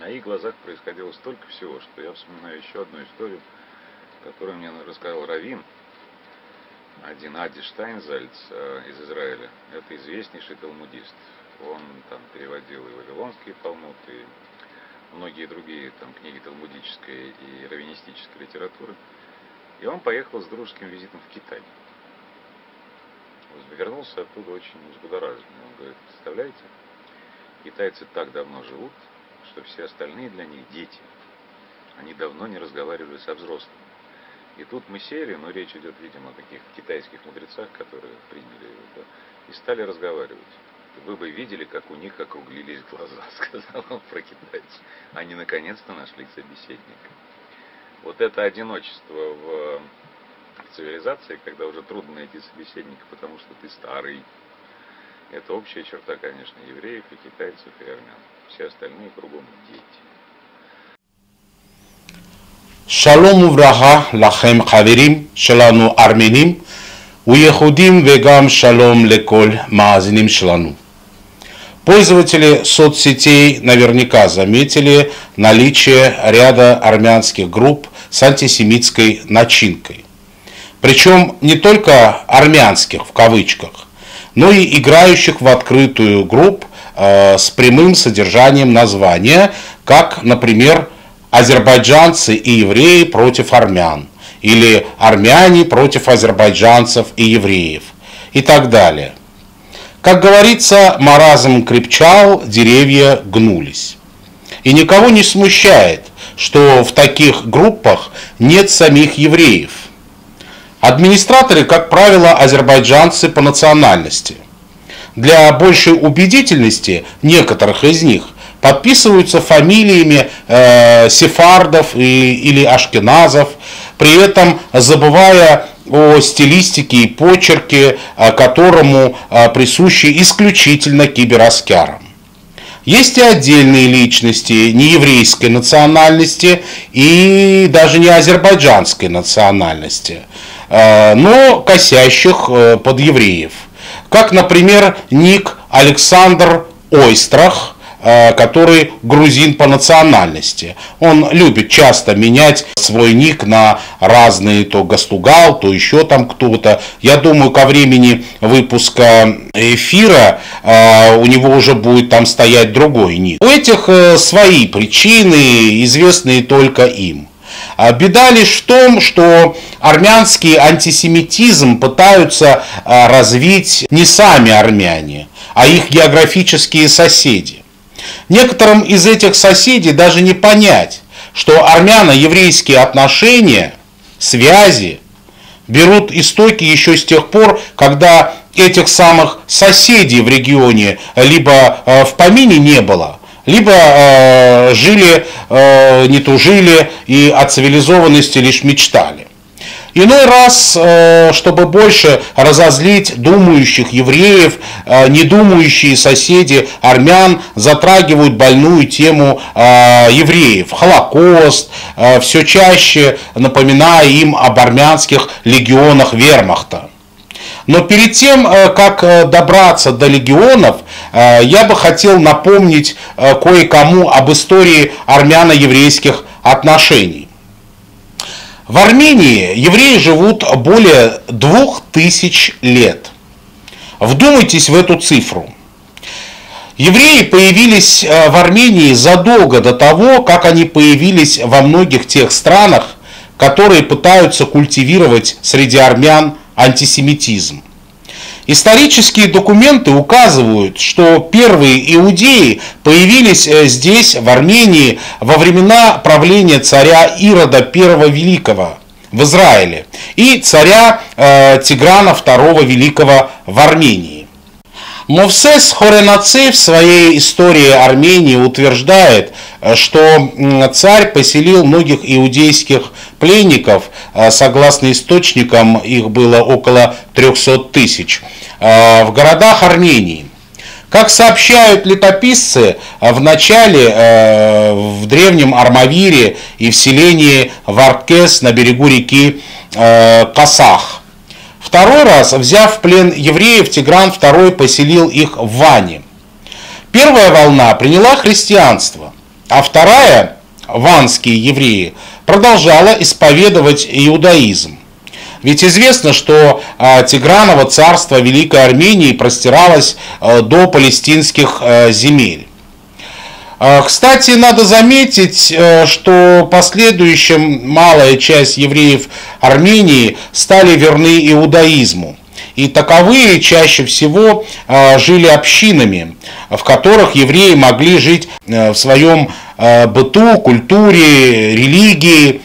моих глазах происходило столько всего, что я вспоминаю еще одну историю, которую мне рассказал раввин, один Ади Штайнзальц из Израиля. Это известнейший талмудист. Он там переводил и Вавилонский Талмуд, и многие другие там книги талмудической и раввинистической литературы. И он поехал с дружеским визитом в Китай. Вернулся оттуда очень взбудораженный. Он говорит: представляете, китайцы так давно живут, что все остальные для них дети. Они давно не разговаривали со взрослыми. И тут мы сели, но речь идет, видимо, о каких-то китайских мудрецах, которые приняли его, да, и стали разговаривать. Вы бы видели, как у них округлились глаза, сказал он про китайцев. Они наконец-то нашли собеседника. Вот это одиночество в цивилизации, когда уже трудно найти собеседника, потому что ты старый. Это общая черта, конечно, евреев и китайцев и армян. Все остальные кругом дети. שלום וברכה לכם חברים שלנו ארמנים ויהודים וגם שלום לכל מאזינים שלנו. Пользователи соцсетей наверняка заметили наличие ряда армянских групп с антисемитской начинкой. Причем не только армянских в кавычках, но и играющих в открытую групп с прямым содержанием названия, как, например, азербайджанцы и евреи против армян, или армяне против азербайджанцев и евреев, и так далее. Как говорится, маразм крепчал, деревья гнулись. И никого не смущает, что в таких группах нет самих евреев. Администраторы, как правило, азербайджанцы по национальности. Для большей убедительности некоторых из них подписываются фамилиями сефардов или ашкеназов, при этом забывая о стилистике и почерке, которому присущи исключительно кибераскярам. Есть и отдельные личности нееврейской национальности и даже не азербайджанской национальности, но косящих под евреев, как, например, ник Александр Ойстрах, который грузин по национальности. Он любит часто менять свой ник на разные, то Гастугал, то еще там кто-то. Я думаю, ко времени выпуска эфира у него уже будет там стоять другой ник. У этих свои причины, известные только им. Беда лишь в том, что армянский антисемитизм пытаются развить не сами армяне, а их географические соседи. Некоторым из этих соседей даже не понять, что армяно-еврейские отношения, связи берут истоки еще с тех пор, когда этих самых соседей в регионе либо в помине не было, либо жили, не тужили и о цивилизованности лишь мечтали. Иной раз, чтобы больше разозлить думающих евреев, недумающие соседи армян затрагивают больную тему евреев, Холокост, все чаще напоминая им об армянских легионах вермахта. Но перед тем, как добраться до легионов, я бы хотел напомнить кое-кому об истории армяно-еврейских отношений. В Армении евреи живут более 2000 лет. Вдумайтесь в эту цифру. Евреи появились в Армении задолго до того, как они появились во многих тех странах, которые пытаются культивировать среди армян антисемитизм. Исторические документы указывают, что первые иудеи появились здесь, в Армении, во времена правления царя Ирода I Великого в Израиле и царя Тиграна II Великого в Армении. Мовсес Хоренаци в своей истории Армении утверждает, что царь поселил многих иудейских пленников, согласно источникам их было около 300 тысяч, в городах Армении. Как сообщают летописцы, в начале в древнем Армавире и в селении Варкес на берегу реки Касах. Второй раз, взяв в плен евреев, Тигран II поселил их в Ване. Первая волна приняла христианство. а вторая, ванские евреи, продолжала исповедовать иудаизм. Ведь известно, что Тиграново царство Великой Армении простиралось до палестинских земель. Кстати, надо заметить, что в последующем малая часть евреев Армении стали верны иудаизму. И таковые чаще всего жили общинами, в которых евреи могли жить в своем быту, культуре, религии,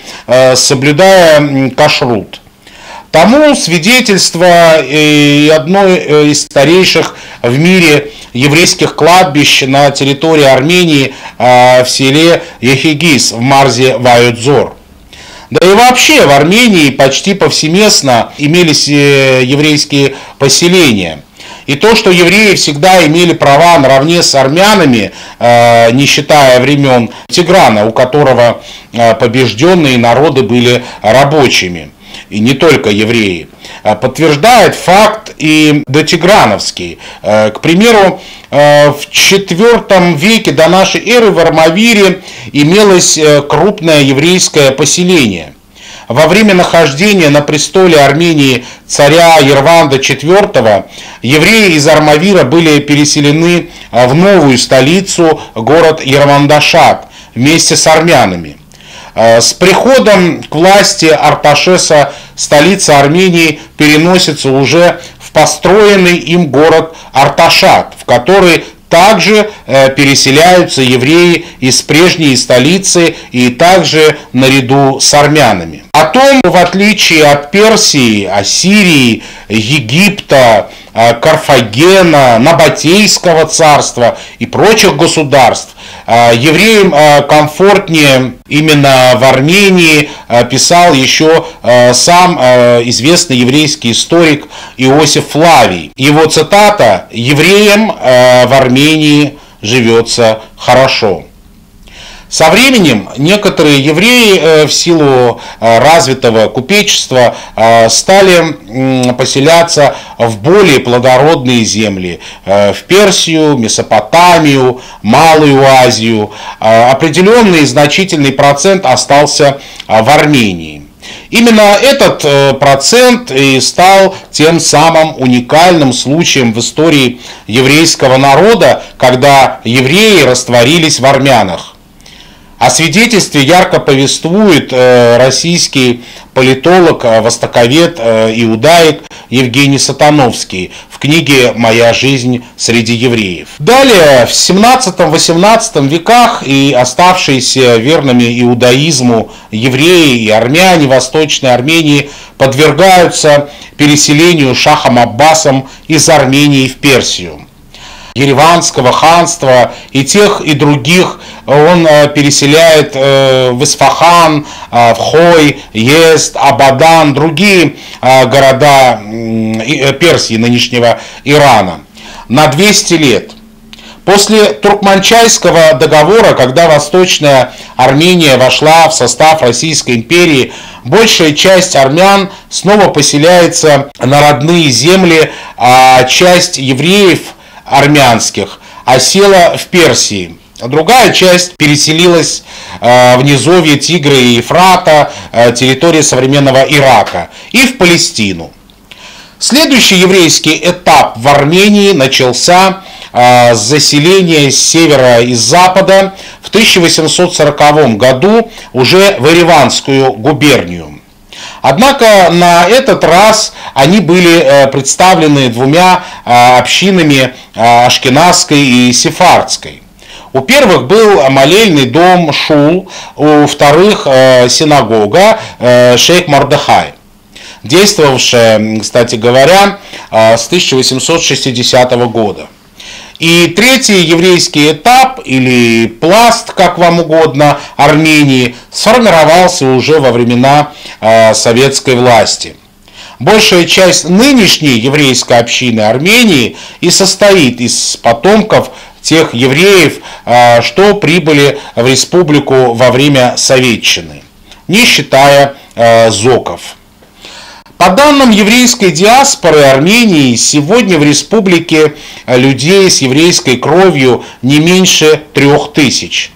соблюдая кашрут. Тому свидетельство и одной из старейших в мире еврейских кладбищ на территории Армении в селе Ехигис в Марзе Ваюдзор. Да и вообще в Армении почти повсеместно имелись еврейские поселения. И то, что евреи всегда имели права наравне с армянами, не считая времен Тиграна, у которого побежденные народы были рабочими, и не только евреи, подтверждает факт и дотиграновский. К примеру, в IV веке до нашей эры в Армавире имелось крупное еврейское поселение. Во время нахождения на престоле Армении царя Ерванда IV евреи из Армавира были переселены в новую столицу, город Ервандашат, вместе с армянами. С приходом к власти Арташеса столица Армении переносится уже в построенный им город Арташат, в который также переселяются евреи из прежней столицы и также наряду с армянами. Потом, в отличие от Персии, Ассирии, Египта, Карфагена, Набатейского царства и прочих государств, евреям комфортнее именно в Армении, писал еще сам известный еврейский историк Иосиф Флавий. Его цитата: «Евреям в Армении живется хорошо». Со временем некоторые евреи в силу развитого купечества стали поселяться в более плодородные земли, в Персию, Месопотамию, Малую Азию. Определенный значительный процент остался в Армении. Именно этот процент и стал тем самым уникальным случаем в истории еврейского народа, когда евреи растворились в армянах. О свидетельстве ярко повествует российский политолог, востоковед, иудаик Евгений Сатановский в книге «Моя жизнь среди евреев». Далее, в 17-18 веках и оставшиеся верными иудаизму евреи и армяне Восточной Армении подвергаются переселению шахом Аббасом из Армении в Персию. Ереванского ханства и тех, и других он переселяет в Исфахан, в Хой, Езд, Абадан, другие города Персии, нынешнего Ирана, на 200 лет. После Туркманчайского договора, когда Восточная Армения вошла в состав Российской империи, большая часть армян снова поселяется на родные земли, а часть евреев армянских осела в Персии. Другая часть переселилась в низовье Тигра и Ефрата, территории современного Ирака, и в Палестину. Следующий еврейский этап в Армении начался с заселения с севера и с запада в 1840 году уже в Ереванскую губернию. Однако на этот раз они были представлены двумя общинами, ашкеназской и сефардской. У первых был молельный дом Шул, у вторых синагога Шейх Мордехай, действовавшая, кстати говоря, с 1860 года. И третий еврейский этап, или пласт, как вам угодно, Армении, сформировался уже во времена советской власти. Большая часть нынешней еврейской общины Армении и состоит из потомков тех евреев, что прибыли в республику во время советчины, не считая зоков. По данным еврейской диаспоры Армении, сегодня в республике людей с еврейской кровью не меньше 3000.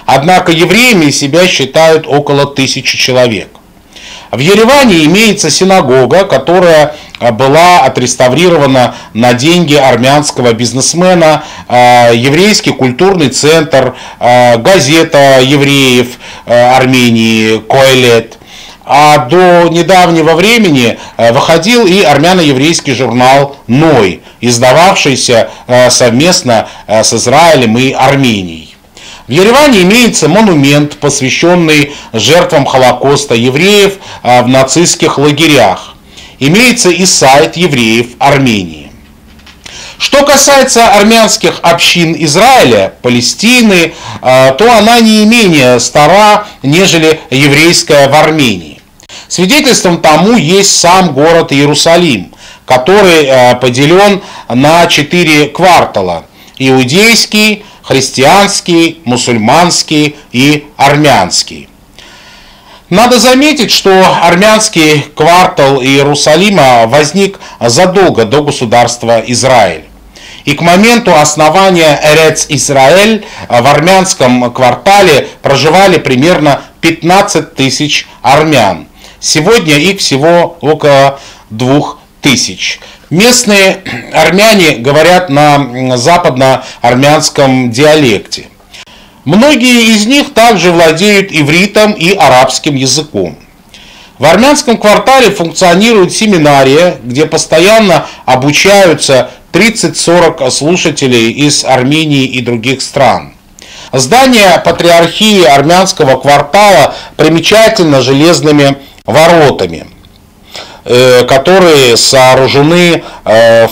однако евреями себя считают около 1000 человек. В Ереване имеется синагога, которая была отреставрирована на деньги армянского бизнесмена, еврейский культурный центр, газета евреев Армении «Коэлет». А до недавнего времени выходил и армяно-еврейский журнал «Ной», издававшийся совместно с Израилем и Арменией. В Ереване имеется монумент, посвященный жертвам Холокоста евреев в нацистских лагерях. Имеется и сайт евреев Армении. Что касается армянских общин Израиля, Палестины, то она не менее стара, нежели еврейская в Армении. Свидетельством тому есть сам город Иерусалим, который поделен на 4 квартала: иудейский, христианский, мусульманский и армянский. Надо заметить, что армянский квартал Иерусалима возник задолго до государства Израиль. И к моменту основания Эрец-Исраэль в армянском квартале проживали примерно 15 тысяч армян. Сегодня их всего около 2000. Местные армяне говорят на западно-армянском диалекте. Многие из них также владеют ивритом и арабским языком. В армянском квартале функционирует семинария, где постоянно обучаются 30-40 слушателей из Армении и других стран. Здание патриархии армянского квартала примечательно железными воротами, которые сооружены в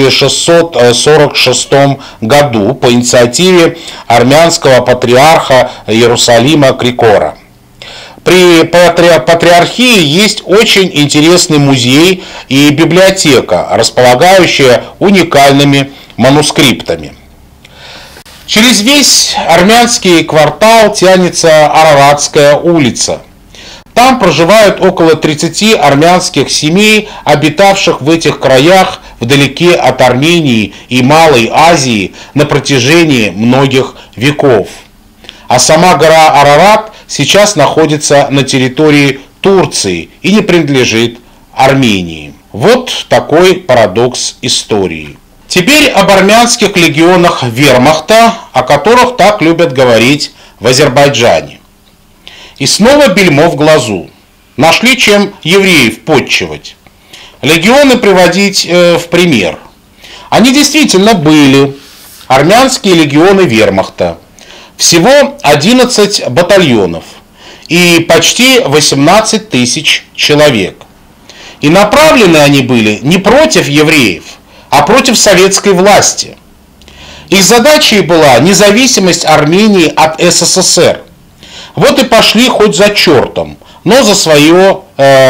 1646 году по инициативе армянского патриарха Иерусалима Крикора. При патриархии есть очень интересный музей и библиотека, располагающая уникальными манускриптами. Через весь армянский квартал тянется Араратская улица. Там проживают около 30 армянских семей, обитавших в этих краях вдалеке от Армении и Малой Азии на протяжении многих веков. А сама гора Арарат сейчас находится на территории Турции и не принадлежит Армении. Вот такой парадокс истории. Теперь об армянских легионах вермахта, о которых так любят говорить в Азербайджане. И снова бельмо в глазу. Нашли чем евреев подчивать. Легионы приводить в пример. Они действительно были. Армянские легионы вермахта. Всего 11 батальонов и почти 18 тысяч человек. И направлены они были не против евреев, а против советской власти. Их задачей была независимость Армении от СССР. Вот и пошли хоть за чертом, но за свое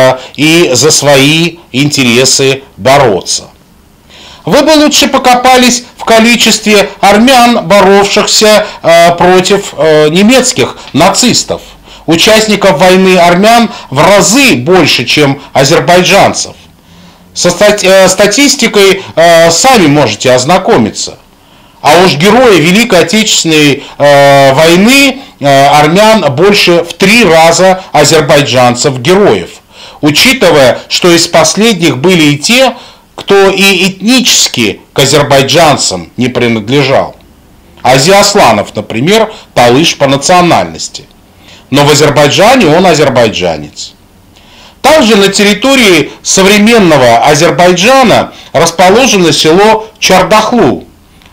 и за свои интересы бороться. Вы бы лучше покопались в количестве армян, боровшихся против немецких нацистов. Участников войны армян в разы больше, чем азербайджанцев. Со статистикой сами можете ознакомиться. А уж герои Великой Отечественной войны армян больше в 3 раза азербайджанцев героев, учитывая, что из последних были и те, кто и этнически к азербайджанцам не принадлежал. Ази Асланов, например, талыш по национальности. Но в Азербайджане он азербайджанец. Также на территории современного Азербайджана расположено село Чардахлу,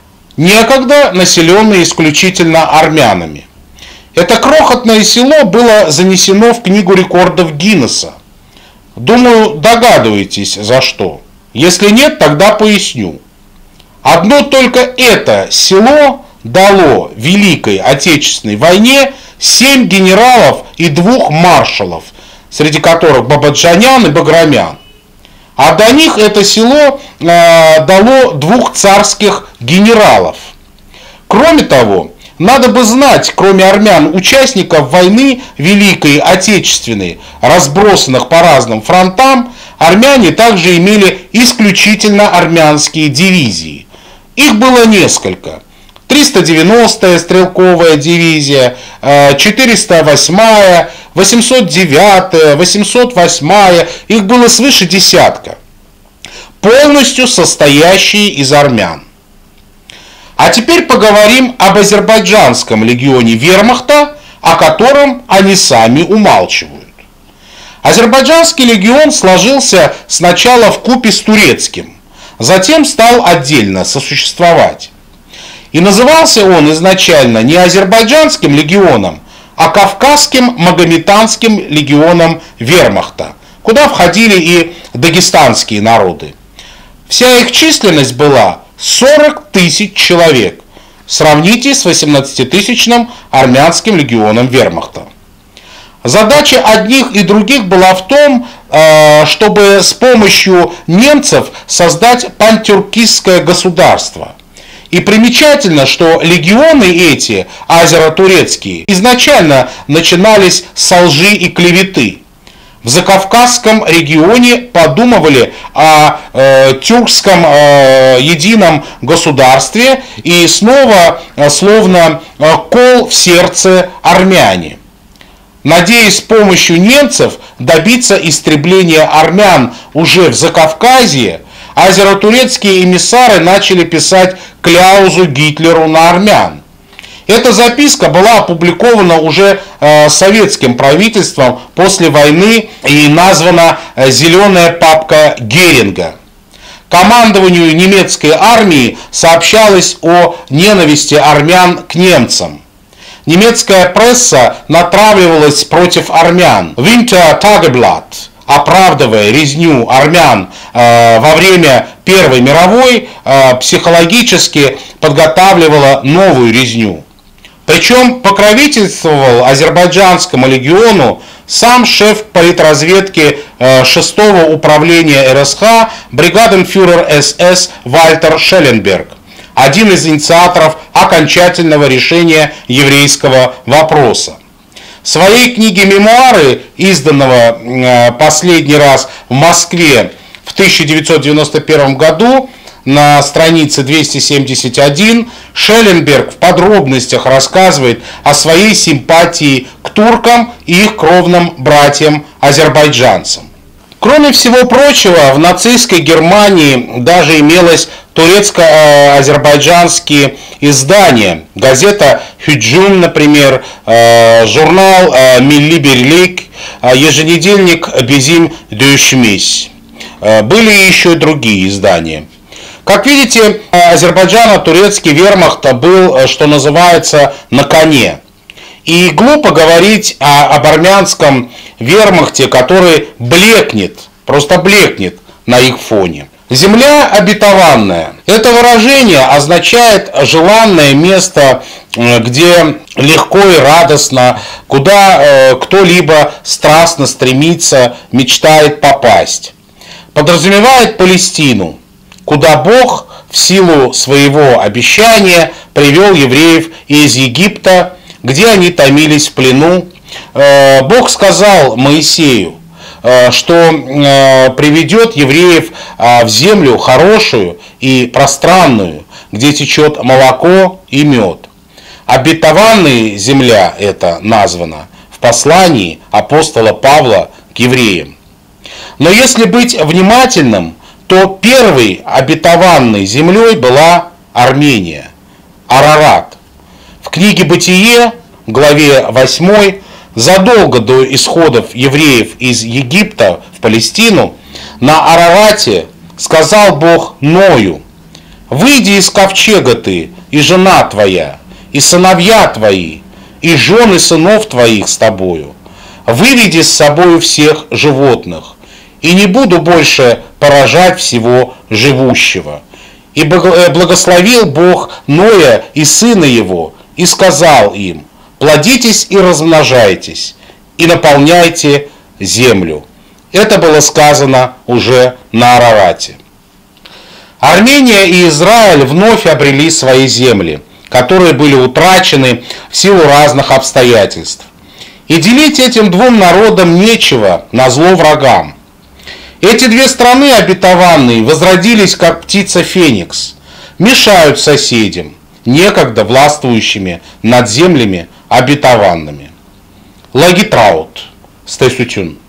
некогда населенное исключительно армянами. Это крохотное село было занесено в Книгу рекордов Гиннесса. Думаю, догадываетесь, за что. Если нет, тогда поясню. Одно только это село дало Великой Отечественной войне 7 генералов и 2 маршалов, среди которых Бабаджанян и Баграмян. А до них это село дало 2 царских генералов. Кроме того, надо бы знать, кроме армян, участников войны Великой Отечественной, разбросанных по разным фронтам, армяне также имели исключительно армянские дивизии. Их было несколько. 390-я стрелковая дивизия, 408-я, 809-я, 808-я, их было свыше десятка, полностью состоящие из армян. А теперь поговорим об азербайджанском легионе вермахта, о котором они сами умалчивают. Азербайджанский легион сложился сначала вкупе с турецким, затем стал отдельно сосуществовать. И назывался он изначально не азербайджанским легионом, а Кавказским Магометанским легионом вермахта, куда входили и дагестанские народы. Вся их численность была 40 тысяч человек. Сравните с 18-тысячным армянским легионом вермахта. Задача одних и других была в том, чтобы с помощью немцев создать пантюркистское государство. И примечательно, что легионы эти, азеро-турецкие, изначально начинались со лжи и клеветы. В Закавказском регионе подумывали о тюркском едином государстве и снова словно кол в сердце армяне. Надеясь с помощью немцев добиться истребления армян уже в Закавказье, азеро-турецкие эмиссары начали писать кляузу Гитлеру на армян. Эта записка была опубликована уже советским правительством после войны и названа «Зеленая папка Геринга». Командованию немецкой армии сообщалось о ненависти армян к немцам. Немецкая пресса натравливалась против армян. Winter Tageblatt, оправдывая резню армян во время Первой мировой, психологически подготавливала новую резню. Причем покровительствовал азербайджанскому легиону сам шеф политразведки 6-го управления РСХ бригаденфюрер СС Вальтер Шелленберг, один из инициаторов окончательного решения еврейского вопроса. В своей книге «Мемуары», изданного последний раз в Москве в 1991 году, на странице 271, Шелленберг в подробностях рассказывает о своей симпатии к туркам и их кровным братьям-азербайджанцам. Кроме всего прочего, в нацистской Германии даже имелось турецко-азербайджанские издания. Газета «Хюджун», например, журнал «Milli Birlik», еженедельник «Bizim Düşmüş». Были еще и другие издания. Как видите, азербайджано-турецкий вермахт был, что называется, на коне. И глупо говорить об армянском вермахте, который блекнет, просто блекнет на их фоне. Земля обетованная. Это выражение означает желанное место, где легко и радостно, куда кто-либо страстно стремится, мечтает попасть. Подразумевает Палестину, куда Бог в силу своего обещания привел евреев из Египта, где они томились в плену. Бог сказал Моисею, что приведет евреев в землю хорошую и пространную, где течет молоко и мед. Обетованная земля эта названа в послании апостола Павла к евреям. Но если быть внимательным, то первой обетованной землей была Армения, Арарат. В книге «Бытие», главе 8, задолго до исходов евреев из Египта в Палестину, на Арарате сказал Бог Ною: «Выйди из ковчега ты, и жена твоя, и сыновья твои, и жены сынов твоих с тобою, выведи с собою всех животных, и не буду больше поражать всего живущего». И благословил Бог Ноя и сына его, и сказал им: «Плодитесь и размножайтесь, и наполняйте землю». Это было сказано уже на Арарате. Армения и Израиль вновь обрели свои земли, которые были утрачены в силу разных обстоятельств. И делить этим двум народам нечего назло врагам. Эти две страны обетованные возродились, как птица Феникс, мешают соседям, некогда властвующими над землями обетованными. Лагитраут, стесутюн.